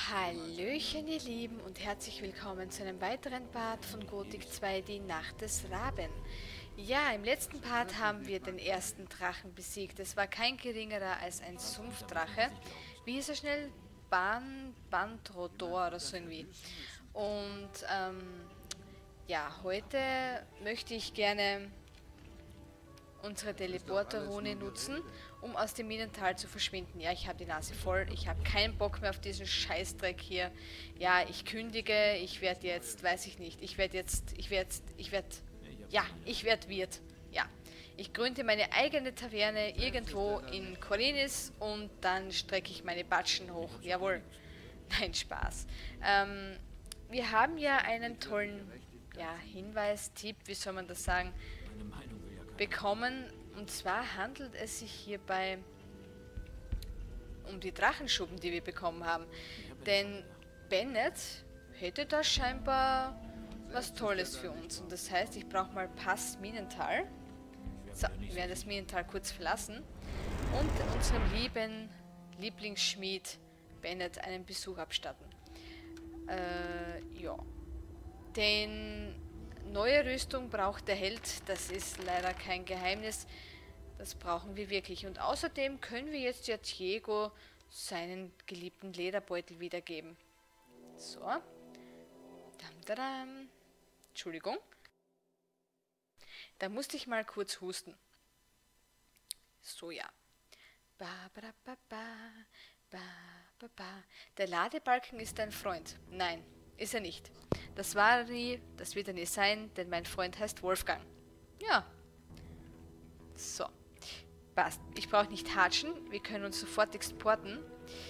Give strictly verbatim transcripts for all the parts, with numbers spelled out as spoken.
Hallöchen ihr Lieben und herzlich willkommen zu einem weiteren Part von Gothic zwei, die Nacht des Raben. Ja, im letzten Part haben wir den ersten Drachen besiegt. Es war kein geringerer als ein Sumpfdrache. Wie hieß er schnell? Ban Bandrodor oder so irgendwie. Und ähm, ja, heute möchte ich gerne unsere Teleporter-Rune nutzen, um aus dem Minental zu verschwinden. Ja, ich habe die Nase voll, ich habe keinen Bock mehr auf diesen Scheißdreck hier. Ja, ich kündige, ich werde jetzt, weiß ich nicht, ich werde jetzt, ich werde, ich werde, ja, ich werde Wirt. Ja, ich gründe meine eigene Taverne irgendwo in Korinis und dann strecke ich meine Batschen hoch. Jawohl. Nein, Spaß. Ähm, wir haben ja einen tollen, ja, Hinweis, Tipp, wie soll man das sagen, bekommen, und zwar handelt es sich hierbei um die Drachenschuppen, die wir bekommen haben. Denn Bennett hätte da scheinbar was Tolles für uns. Und das heißt, ich brauche mal Pass Minental. So, wir werden das Minental kurz verlassen und unserem lieben Lieblingsschmied Bennett einen Besuch abstatten. Äh, ja. Den Neue Rüstung braucht der Held, das ist leider kein Geheimnis. Das brauchen wir wirklich. Und außerdem können wir jetzt ja Diego seinen geliebten Lederbeutel wiedergeben. So. Dam, dadam. Entschuldigung. Da musste ich mal kurz husten. So, ja. Ba, ba, ba, ba, ba, ba, ba. Der Ladebalken ist dein Freund. Nein. Ist er nicht. Das war er nie, das wird er nie sein, denn mein Freund heißt Wolfgang. Ja. So. Passt. Ich brauche nicht hatschen, wir können uns sofort exporten.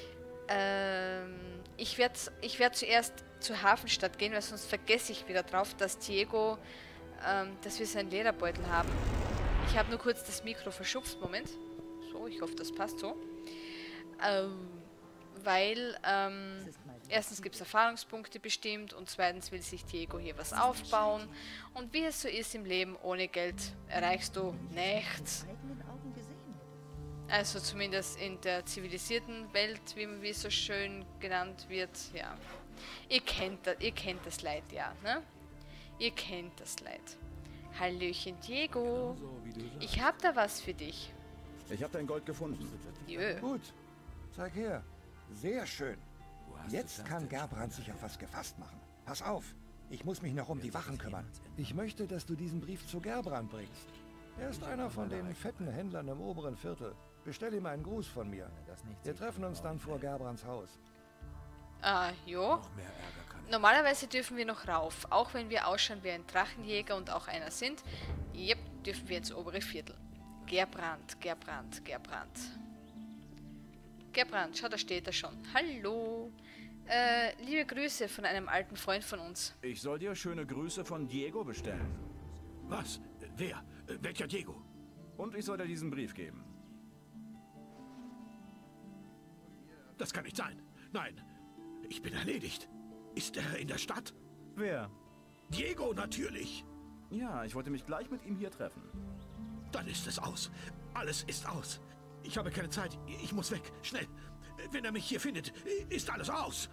Ähm, ich werde ich werd zuerst zur Hafenstadt gehen, weil sonst vergesse ich wieder drauf, dass Diego, ähm, dass wir seinen Lederbeutel haben. Ich habe nur kurz das Mikro verschupft, Moment. So, ich hoffe, das passt so. Ähm, weil, ähm, erstens gibt es Erfahrungspunkte bestimmt und zweitens will sich Diego hier was aufbauen. Und wie es so ist im Leben, ohne Geld erreichst du nichts. Also zumindest in der zivilisierten Welt, wie, wie es so schön genannt wird, ja. Ihr kennt das, ihr kennt das Leid, ja, ne? Ihr kennt das Leid. Hallöchen Diego, ich hab da was für dich. Ich hab dein Gold gefunden. Jö. Gut, zeig her. Sehr schön. Jetzt kann Gerbrand sich auf was gefasst machen. Pass auf, ich muss mich noch um die Wachen kümmern. Ich möchte, dass du diesen Brief zu Gerbrand bringst. Er ist einer von den fetten Händlern im oberen Viertel. Bestell ihm einen Gruß von mir. Wir treffen uns dann vor Gerbrands Haus. Ah, jo. Normalerweise dürfen wir noch rauf, auch wenn wir ausschauen wie ein Drachenjäger und auch einer sind. Jep, dürfen wir ins obere Viertel. Gerbrand, Gerbrand, Gerbrand. Gerbrand, schau, da steht er schon. Hallo. Äh, liebe Grüße von einem alten Freund von uns. Ich soll dir schöne Grüße von Diego bestellen. Was? Wer? Welcher Diego? Und ich soll dir diesen Brief geben. Das kann nicht sein. Nein, ich bin erledigt. Ist er in der Stadt? Wer? Diego, natürlich. Ja, ich wollte mich gleich mit ihm hier treffen. Dann ist es aus. Alles ist aus. Ich habe keine Zeit. Ich muss weg. Schnell. Wenn er mich hier findet, ist alles aus.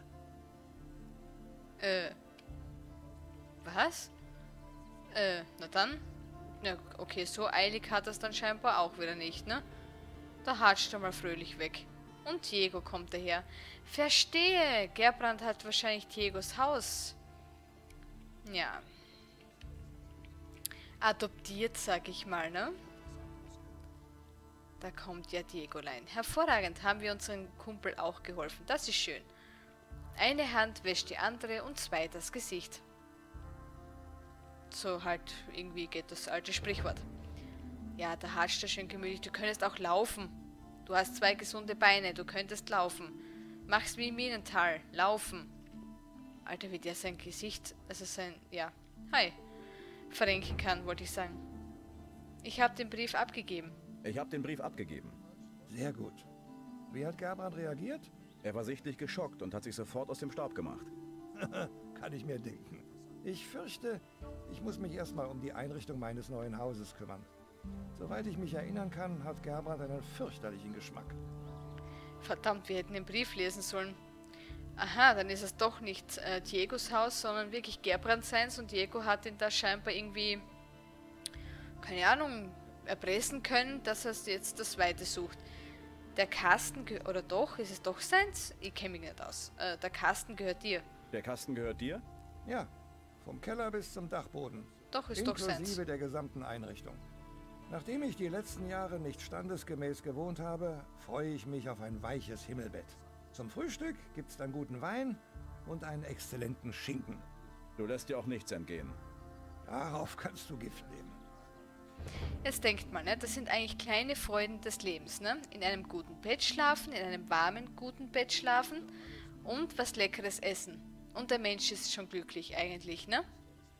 Äh. Was? Äh, na dann. Ja, okay, so eilig hat das dann scheinbar auch wieder nicht, ne? Da hatscht er mal fröhlich weg. Und Diego kommt daher. Verstehe. Gerbrand hat wahrscheinlich Diegos Haus. Ja. Adoptiert, sag ich mal, ne? Da kommt ja Diegolein. Hervorragend, haben wir unseren Kumpel auch geholfen. Das ist schön. Eine Hand wäscht die andere und zwei das Gesicht. So halt, irgendwie geht das alte Sprichwort. Ja, da hatscht er schön gemütlich. Du könntest auch laufen. Du hast zwei gesunde Beine, du könntest laufen. Mach's wie im Minental. Laufen. Alter, wie der sein Gesicht, also sein, ja, hi, verrenken kann, wollte ich sagen. Ich habe den Brief abgegeben. Ich habe den Brief abgegeben. Sehr gut. Wie hat Gerbrand reagiert? Er war sichtlich geschockt und hat sich sofort aus dem Staub gemacht. Kann ich mir denken. Ich fürchte, ich muss mich erstmal um die Einrichtung meines neuen Hauses kümmern. Soweit ich mich erinnern kann, hat Gerbrand einen fürchterlichen Geschmack. Verdammt, wir hätten den Brief lesen sollen. Aha, dann ist es doch nicht äh, Diegos Haus, sondern wirklich Gerbrand seins und Diego hat ihn da scheinbar irgendwie, keine Ahnung, erpressen können, dass er jetzt das Weite sucht. Der Kasten, oder doch, ist es doch seins? Ich kenne mich nicht aus. Äh, der Kasten gehört dir. Der Kasten gehört dir? Ja, vom Keller bis zum Dachboden. Doch, ist doch seins. Inklusive der gesamten Einrichtung. Nachdem ich die letzten Jahre nicht standesgemäß gewohnt habe, freue ich mich auf ein weiches Himmelbett. Zum Frühstück gibt's dann guten Wein und einen exzellenten Schinken. Du lässt dir auch nichts entgehen. Darauf kannst du Gift nehmen. Jetzt denkt mal, ne, das sind eigentlich kleine Freuden des Lebens, ne? In einem guten Bett schlafen, in einem warmen, guten Bett schlafen und was Leckeres essen. Und der Mensch ist schon glücklich eigentlich, ne?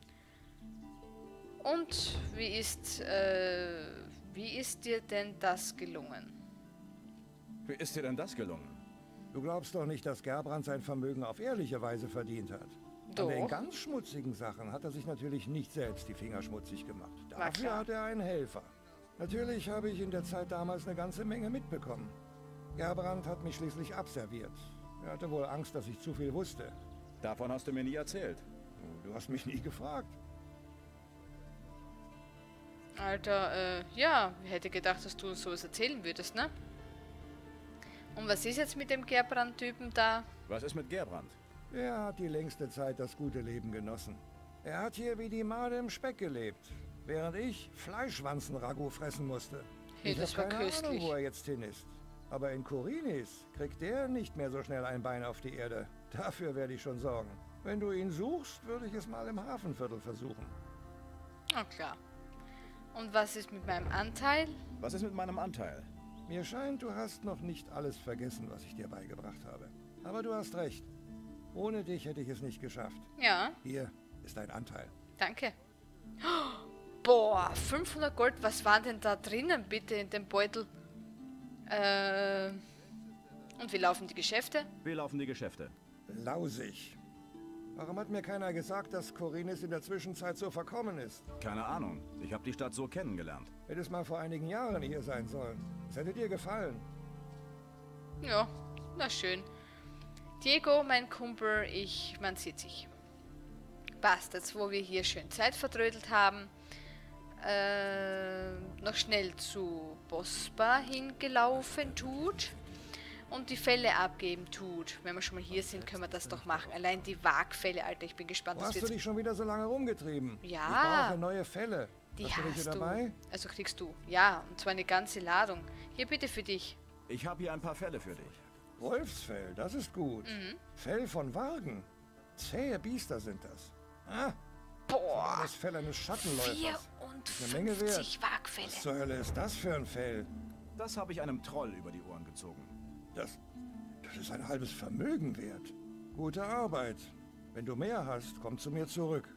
Und wie ist, äh, wie ist dir denn das gelungen? Wie ist dir denn das gelungen? Du glaubst doch nicht, dass Gerbrand sein Vermögen auf ehrliche Weise verdient hat. Doch. An den ganz schmutzigen Sachen hat er sich natürlich nicht selbst die Finger schmutzig gemacht. War Dafür klar. hat er einen Helfer. Natürlich habe ich in der Zeit damals eine ganze Menge mitbekommen. Gerbrand hat mich schließlich abserviert. Er hatte wohl Angst, dass ich zu viel wusste. Davon hast du mir nie erzählt. Du hast mich nie gefragt. Alter, äh, ja, wer hätte gedacht, dass du sowas erzählen würdest, ne? Und was ist jetzt mit dem Gerbrand-Typen da? Was ist mit Gerbrand? Er hat die längste Zeit das gute Leben genossen. Er hat hier wie die Made im Speck gelebt, während ich Fleischwanzen-Ragout fressen musste. Hey, ich das habe war keine köstlich. Ahnung, wo er jetzt hin ist. Aber in Korinis kriegt der nicht mehr so schnell ein Bein auf die Erde. Dafür werde ich schon sorgen. Wenn du ihn suchst, würde ich es mal im Hafenviertel versuchen. Oh, klar. Und was ist mit meinem Anteil? Was ist mit meinem Anteil? Mir scheint, du hast noch nicht alles vergessen, was ich dir beigebracht habe. Aber du hast recht. Ohne dich hätte ich es nicht geschafft. Ja, Hier ist dein Anteil. danke. Boah, fünfhundert Gold, was war denn da drinnen bitte in dem Beutel? Äh, und wie laufen die Geschäfte? Wie laufen die Geschäfte? Lausig. Warum hat mir keiner gesagt, dass Korinis in der Zwischenzeit so verkommen ist? Keine Ahnung. Ich habe die Stadt so kennengelernt. Hättest mal vor einigen Jahren hier sein sollen. Es hätte dir gefallen. Ja, na schön. Diego, mein Kumpel, ich, man sieht sich. Passt, jetzt wo wir hier schön Zeit vertrödelt haben, äh, noch schnell zu Bospa hingelaufen tut und die Fälle abgeben tut. Wenn wir schon mal hier sind, können wir das doch machen. Allein die Waagfälle, Alter, ich bin gespannt. Wo Was hast du wird's- dich schon wieder so lange rumgetrieben? Ja. Ich brauche neue Fälle. Die hast du welche hast dabei? du. Also kriegst du. Ja, und zwar eine ganze Ladung. Hier bitte für dich. Ich habe hier ein paar Fälle für dich. Wolfsfell, das ist gut. Mhm. Fell von Wagen. Zähe Biester sind das. Ah, Boah, das Fell eines Schattenläufers. Eine Menge wert. vierundfünfzig Waagfälle. Was zur Hölle ist das für ein Fell? Das habe ich einem Troll über die Ohren gezogen. Das, das ist ein halbes Vermögen wert. Gute Arbeit. Wenn du mehr hast, komm zu mir zurück.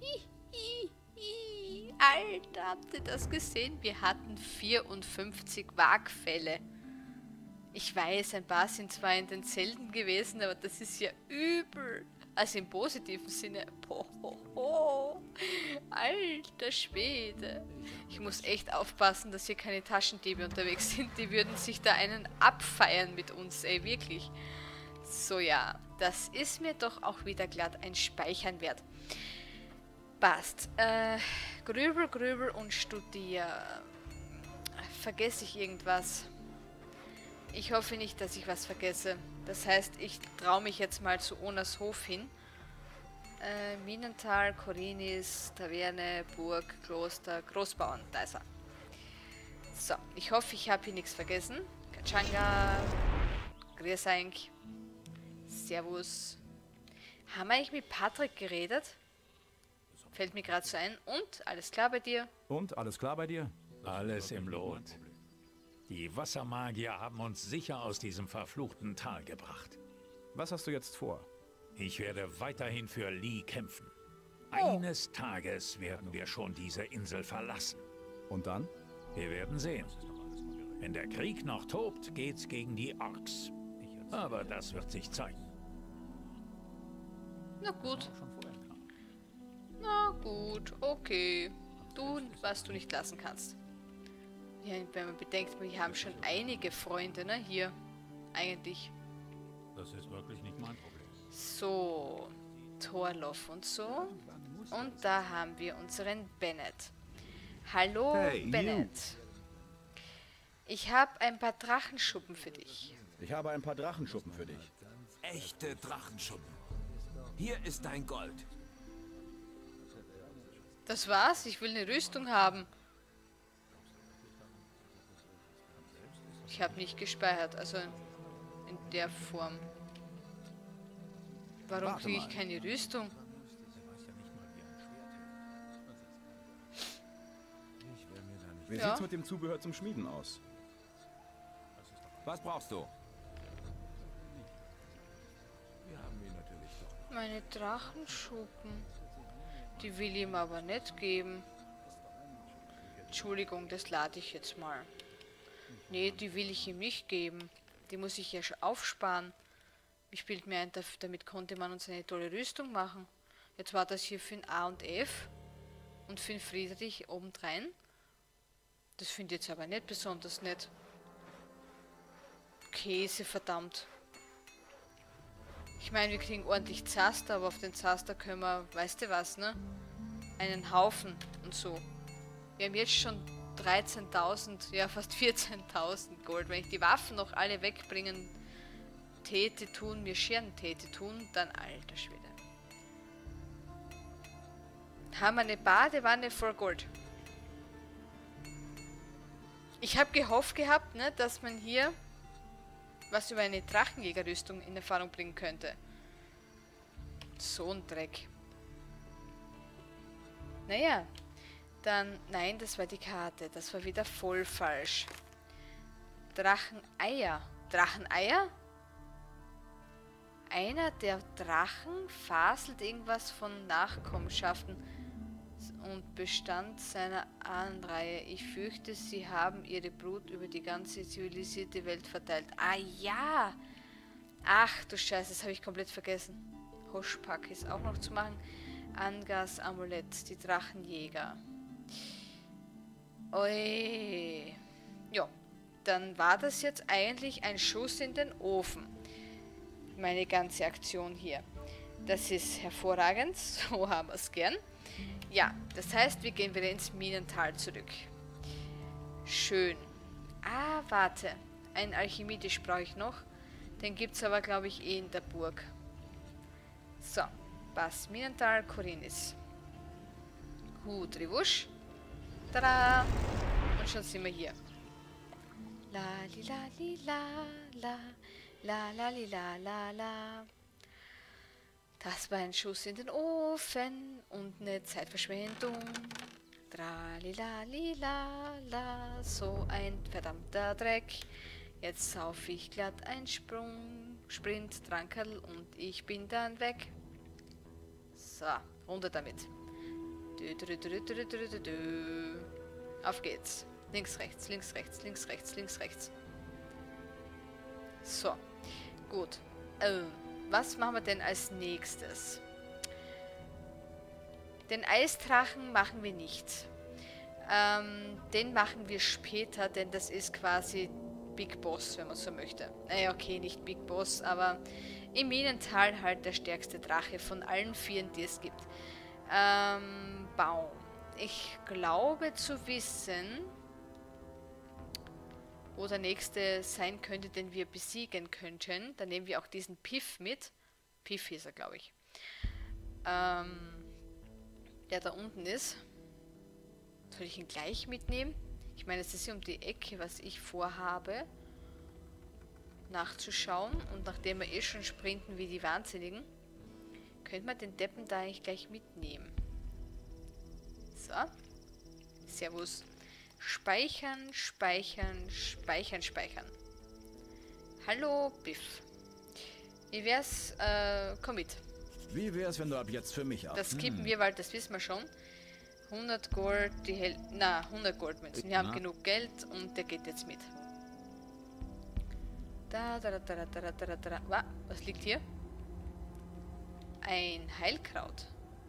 Alter, habt ihr das gesehen? Wir hatten vierundfünfzig Waagfälle. Ich weiß, ein paar sind zwar in den Zelten gewesen, aber das ist ja übel. Also im positiven Sinne. Boah, alter Schwede. Ich muss echt aufpassen, dass hier keine Taschendiebe unterwegs sind. Die würden sich da einen abfeiern mit uns, ey, wirklich. So ja, das ist mir doch auch wieder glatt ein Speichern wert. Passt. Äh, grübel, grübel und studier. Vergesse ich irgendwas? Ich hoffe nicht, dass ich was vergesse. Das heißt, ich traue mich jetzt mal zu Onas Hof hin. Äh, Minental, Korinis, Taverne, Burg, Kloster, Großbauern. Da ist er. So, ich hoffe, ich habe hier nichts vergessen. Kachanga, Griesank, Servus. Haben wir eigentlich mit Patrick geredet? Fällt mir gerade so ein. Und? Alles klar bei dir? Und, alles klar bei dir? Alles im Lot. Die Wassermagier haben uns sicher aus diesem verfluchten Tal gebracht. Was hast du jetzt vor? Ich werde weiterhin für Lee kämpfen. Eines Tages werden wir schon diese Insel verlassen. Und dann? Wir werden sehen. Wenn der Krieg noch tobt, geht's gegen die Orks. Aber das wird sich zeigen. Na gut. Na gut, okay. Du, was du nicht lassen kannst. Ja, wenn man bedenkt, wir haben schon einige Freunde, ne, hier. Eigentlich. Das ist wirklich nicht mein Problem. So, Torloff und so. Und da haben wir unseren Bennett. Hallo, Hey, Bennett. Ich habe ein paar Drachenschuppen für dich. Ich habe ein paar Drachenschuppen für dich. Echte Drachenschuppen. Hier ist dein Gold. Das war's, ich will eine Rüstung haben. Ich habe nicht gespeichert, also in der Form. Warum Warte kriege ich mal. keine Rüstung? Wie Ja. sieht's mit dem Zubehör zum Schmieden aus? Was brauchst du? Meine Drachenschuppen. Die will ihm aber nicht geben. Entschuldigung, das lade ich jetzt mal. Nee, die will ich ihm nicht geben. Die muss ich ja schon aufsparen. Ich bild mir ein, damit konnte man uns eine tolle Rüstung machen. Jetzt war das hier für ein A und F und für den Friedrich obendrein. Das finde ich jetzt aber nicht besonders nett. Käse, verdammt. Ich meine, wir kriegen ordentlich Zaster, aber auf den Zaster können wir, weißt du was, ne? Einen Haufen und so. Wir haben jetzt schon dreizehntausend, ja fast vierzehntausend Gold. Wenn ich die Waffen noch alle wegbringen täte, tun, mir Scheren täte tun, dann alter Schwede. Haben wir eine Badewanne voll Gold. Ich habe gehofft gehabt, ne, dass man hier was über eine Drachenjägerrüstung in Erfahrung bringen könnte. So ein Dreck. Naja, dann, nein, das war die Karte. Das war wieder voll falsch. Dracheneier. Dracheneier? Einer der Drachen faselt irgendwas von Nachkommenschaften und Bestand seiner Ahnenreihe. Ich fürchte, sie haben ihre Brut über die ganze zivilisierte Welt verteilt. Ah ja! Ach du Scheiße, das habe ich komplett vergessen. Hoschpack ist auch noch zu machen. Angas Amulett, die Drachenjäger. Oi. Ja, dann war das jetzt eigentlich ein Schuss in den Ofen. Meine ganze Aktion hier. Das ist hervorragend, so haben wir es gern. Ja, das heißt, wir gehen wieder ins Minental zurück. Schön. Ah, warte. Einen Alchemietisch brauche ich noch. Den gibt es aber, glaube ich, eh in der Burg. So, passt. Minental, Korinis. Gut, Rivusch. Tada! Und schon sind wir hier. La li la li la la la la li la la la. Das war ein Schuss in den Ofen und eine Zeitverschwendung. Tralilalila, so ein verdammter Dreck. Jetzt sauf ich glatt ein Sprung, Sprint, Trankerl und ich bin dann weg. So, runter damit. Dü, dü, dü, dü, dü, dü, dü. Auf geht's. Links, rechts, links, rechts, links, rechts, links, rechts. So, gut. Ähm. Was machen wir denn als nächstes? Den Eisdrachen machen wir nicht. Ähm, den machen wir später, denn das ist quasi Big Boss, wenn man so möchte. Naja, okay, nicht Big Boss, aber im Minental halt der stärkste Drache von allen vieren, die es gibt. Ähm, Baum. Ich glaube zu wissen, wo der nächste sein könnte, den wir besiegen könnten. Dann nehmen wir auch diesen Piff mit. Piff hieß er, glaube ich. Ähm, der da unten ist. Soll ich ihn gleich mitnehmen? Ich meine, es ist hier um die Ecke, was ich vorhabe. Nachzuschauen. Und nachdem wir eh schon sprinten wie die Wahnsinnigen, könnte man den Deppen da eigentlich gleich mitnehmen. So. Servus. Speichern, speichern, speichern, speichern. Hallo, Biff. Wie wär's, äh, komm mit. Wie wär's, wenn du ab jetzt für mich ab? Das kippen wir, weil das wissen wir schon. hundert Gold, die Hel... Na, hundert Goldmünzen. Wir haben Na. genug Geld und der geht jetzt mit. Da, da, da, da, da, da, da, da. Was? Was liegt hier? Ein Heilkraut.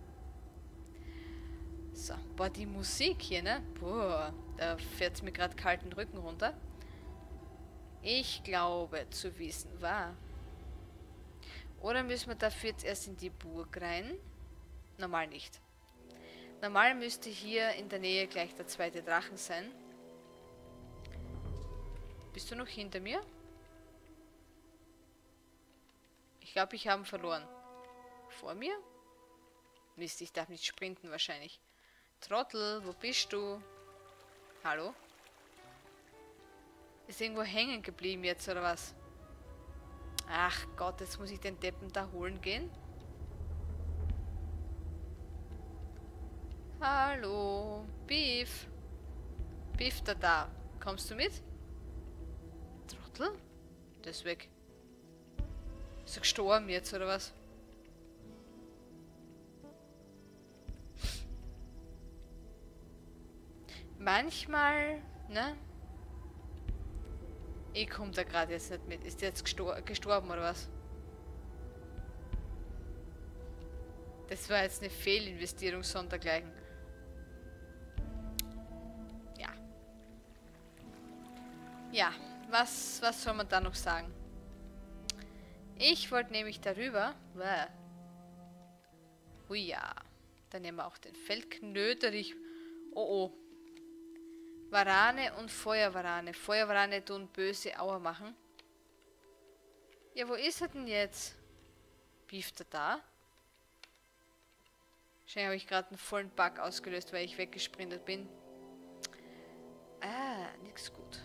So, boah, die Musik hier, ne? Boah, da fährt es mir gerade kalten Rücken runter. Ich glaube zu wissen, war. Oder müssen wir dafür jetzt erst in die Burg rein? Normal nicht. Normal müsste hier in der Nähe gleich der zweite Drachen sein. Bist du noch hinter mir? Ich glaube, ich habe ihn verloren. Vor mir? Mist, ich darf nicht sprinten wahrscheinlich. Trottel, wo bist du? Hallo? Ist irgendwo hängen geblieben jetzt, oder was? Ach Gott, jetzt muss ich den Deppen da holen gehen. Hallo, Beef. Beef da da. Kommst du mit? Trottel? Der ist weg. Ist er gestorben jetzt, oder was? Manchmal, ne? Ich komme da gerade jetzt nicht mit. Ist der jetzt gestor gestorben, oder was? Das war jetzt eine Fehlinvestierung sondergleichen. Ja. Ja, was, was soll man da noch sagen? Ich wollte nämlich darüber... Hui ja. Dann nehmen wir auch den Feldknöterich. Oh oh. Warane und Feuerwarane. Feuerwarane tun böse Aua machen. Ja, wo ist er denn jetzt? Bieft er da? Wahrscheinlich habe ich gerade einen vollen Bug ausgelöst, weil ich weggesprintet bin. Ah, nix gut.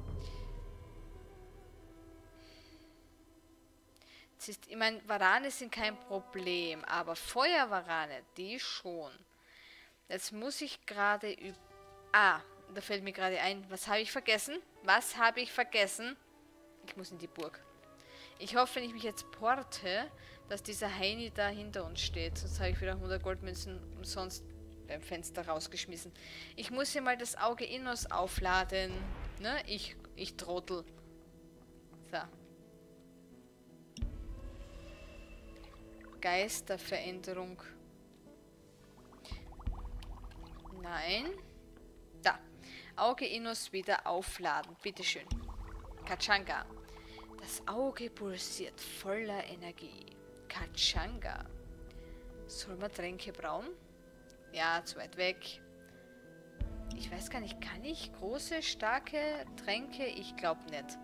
Jetzt ist, ich meine, Warane sind kein Problem, aber Feuerwarane, die schon. Jetzt muss ich gerade üben. Ah, da fällt mir gerade ein. Was habe ich vergessen? Was habe ich vergessen? Ich muss in die Burg. Ich hoffe, wenn ich mich jetzt porte, dass dieser Heini da hinter uns steht. Sonst habe ich wieder hundert Goldmünzen umsonst beim Fenster rausgeschmissen. Ich muss hier mal das Auge Innos aufladen. Ne? Ich, ich Trottel. So. Geisterveränderung. Nein. Da. Auge Innos wieder aufladen. Bitteschön. Kachanga. Das Auge pulsiert voller Energie. Kachanga. Soll man Tränke brauen? Ja, zu weit weg. Ich weiß gar nicht, kann ich große, starke Tränke? Ich glaube nicht.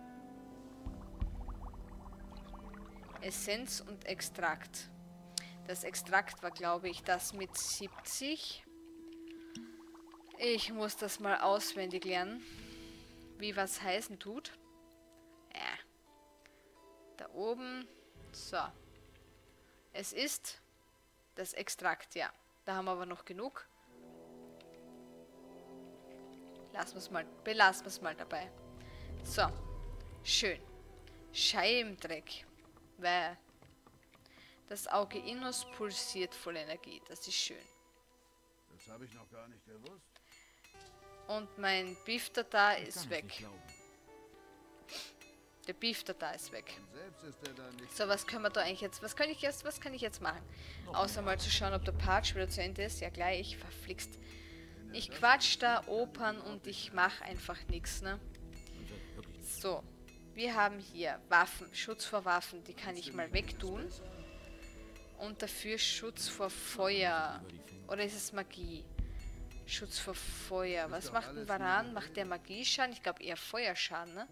Essenz und Extrakt. Das Extrakt war, glaube ich, das mit siebzig. Ich muss das mal auswendig lernen. Wie was heißen tut. Ja. Da oben. So. Es ist das Extrakt, ja. Da haben wir aber noch genug. Lassen wir es mal, belassen wir es mal dabei. So. Schön. Scheimdreck. Weil das Auge Innos pulsiert voll Energie. Das ist schön. Das habe ich noch gar nicht gewusst. Und mein Bifter da ist weg. Der Bifter da ist weg. So, was können wir da eigentlich jetzt... Was kann ich jetzt, was kann ich jetzt machen? Außer mal zu schauen, ob der Part wieder zu Ende ist. Ja, gleich. Verflixt. Ich quatsch da Opern und ich mache einfach nichts, ne? So. Wir haben hier Waffen. Schutz vor Waffen. Die kann ich mal wegtun. Und dafür Schutz vor Feuer. Oder ist es Magie? Schutz vor Feuer. Was macht ein Varan? Macht der Magieschaden? Ich glaube eher Feuerschaden, ne?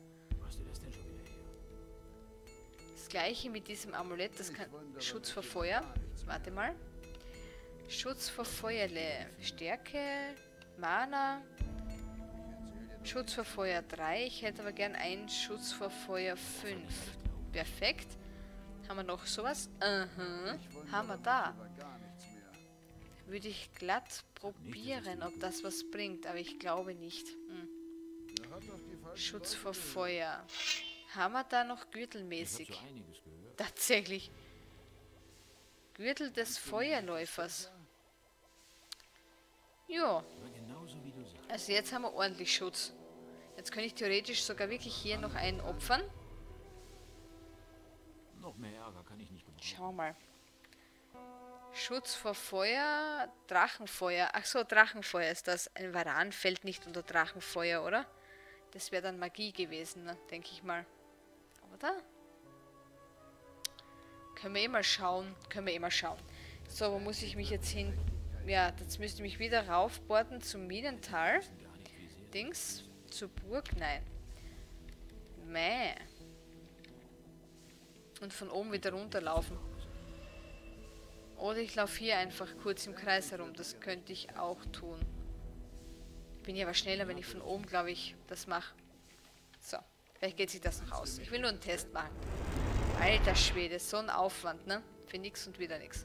Das gleiche mit diesem Amulett. Das kann... Schutz vor Feuer. Warte mal. Schutz vor Feuerle. Stärke. Mana. Schutz vor Feuer drei. Ich hätte aber gern einen Schutz vor Feuer fünf. Perfekt. Haben wir noch sowas? Aha. Haben wir da. Würde ich glatt probieren, ob das was bringt, aber ich glaube nicht. Hm. Schutz vor Feuer. Haben wir da noch gürtelmäßig? Tatsächlich. Gürtel des Feuerläufers. Jo. Also jetzt haben wir ordentlich Schutz. Jetzt könnte ich theoretisch sogar wirklich hier noch einen opfern. Noch mehr Ärger kann ich nicht gebrauchen. Schau mal. Schutz vor Feuer, Drachenfeuer. Ach so, Drachenfeuer ist das. Ein Varan fällt nicht unter Drachenfeuer, oder? Das wäre dann Magie gewesen, ne? Denke ich mal. Oder? Können wir eh mal schauen. Können wir eh mal schauen. So, wo muss ich mich jetzt hin? Ja, jetzt müsste ich mich wieder raufboarden zum Minental. Dings. Zur Burg? Nein. Mäh. Und von oben wieder runterlaufen. Oder ich laufe hier einfach kurz im Kreis herum. Das könnte ich auch tun. Bin ja aber schneller, wenn ich von oben, glaube ich, das mache. So. Vielleicht geht sich das noch aus. Ich will nur einen Test machen. Alter Schwede, so ein Aufwand, ne? Für nix und wieder nix.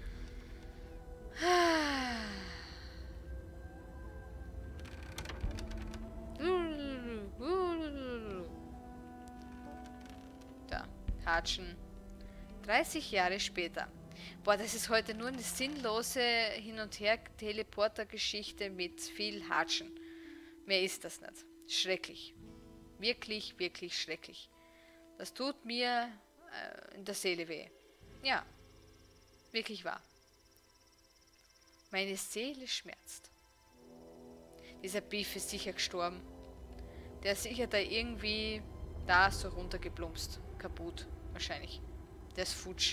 Da, Hatschen. dreißig Jahre später. Boah, das ist heute nur eine sinnlose Hin- und Her-Teleporter-Geschichte mit viel Hatschen. Mehr ist das nicht. Schrecklich. Wirklich, wirklich schrecklich. Das tut mir äh, in der Seele weh. Ja, wirklich wahr. Meine Seele schmerzt. Dieser Beef ist sicher gestorben. Der ist sicher da irgendwie da so runtergeplumpst. Kaputt, wahrscheinlich. Der ist futsch.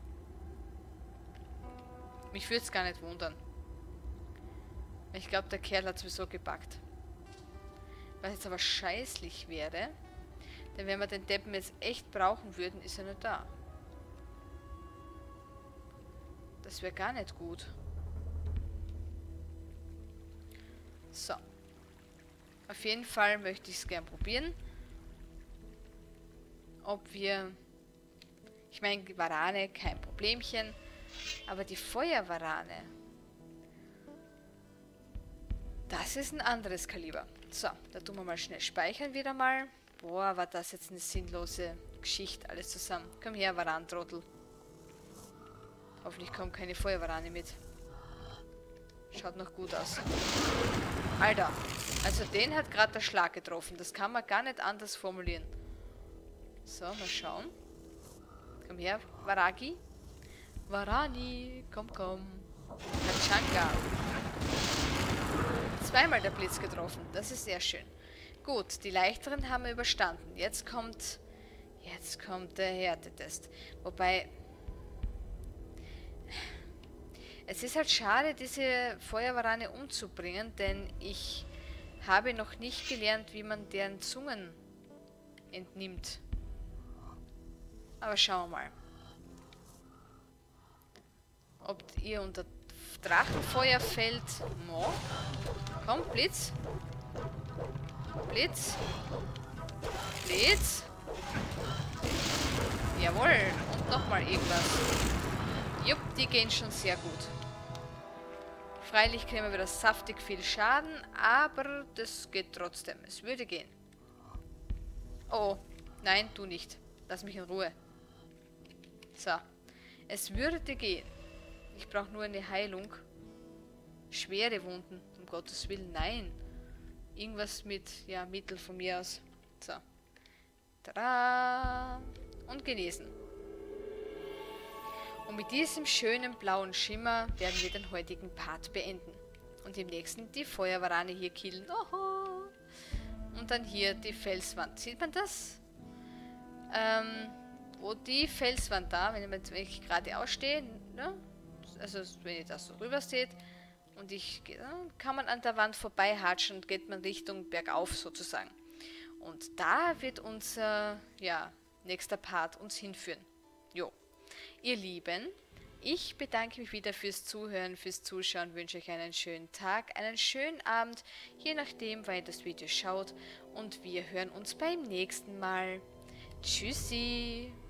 Mich würde es gar nicht wundern. Ich glaube, der Kerl hat sowieso gepackt. Was jetzt aber scheißlich wäre, denn wenn wir den Deppen jetzt echt brauchen würden, ist er nicht da. Das wäre gar nicht gut. So. Auf jeden Fall möchte ich es gern probieren. Ob wir... Ich meine, die Warane, kein Problemchen. Aber die Feuerwarane... Das ist ein anderes Kaliber. So, da tun wir mal schnell speichern wieder mal. Boah, war das jetzt eine sinnlose Geschichte, alles zusammen. Komm her, Varan-Trottel. Hoffentlich kommt keine Feuerwarane mit. Schaut noch gut aus. Alter, also den hat gerade der Schlag getroffen. Das kann man gar nicht anders formulieren. So, mal schauen. Komm her, Varagi. Varani, komm, komm. Tachanka. Zweimal der Blitz getroffen. Das ist sehr schön. Gut, die leichteren haben wir überstanden. Jetzt kommt... Jetzt kommt der Härtetest. Wobei... Es ist halt schade, diese Feuerwarane umzubringen, denn ich habe noch nicht gelernt, wie man deren Zungen entnimmt. Aber schauen wir mal. Ob ihr unter Drachenfeuer fällt. No. Komm, Blitz. Blitz. Blitz. Jawohl. Und nochmal irgendwas. Jupp, die gehen schon sehr gut. Freilich kriegen wir wieder saftig viel Schaden, aber das geht trotzdem. Es würde gehen. Oh, nein, du nicht. Lass mich in Ruhe. So. Es würde gehen. Ich brauche nur eine Heilung. Schwere Wunden, um Gottes Willen, nein. Irgendwas mit, ja, Mittel von mir aus. So. Tada! Und genesen. Und mit diesem schönen blauen Schimmer werden wir den heutigen Part beenden. Und im nächsten die Feuerwarane hier killen. Oho! Und dann hier die Felswand. Sieht man das? Ähm, wo die Felswand da, wenn ich, wenn ich gerade ausstehe, ne? Also wenn ihr das so rüber seht, und ich kann man an der Wand vorbei hatschen und geht man Richtung bergauf sozusagen. Und da wird unser, ja, nächster Part uns hinführen. Jo. Ihr Lieben, ich bedanke mich wieder fürs Zuhören, fürs Zuschauen, wünsche euch einen schönen Tag, einen schönen Abend, je nachdem, wann ihr das Video schaut. Und wir hören uns beim nächsten Mal. Tschüssi!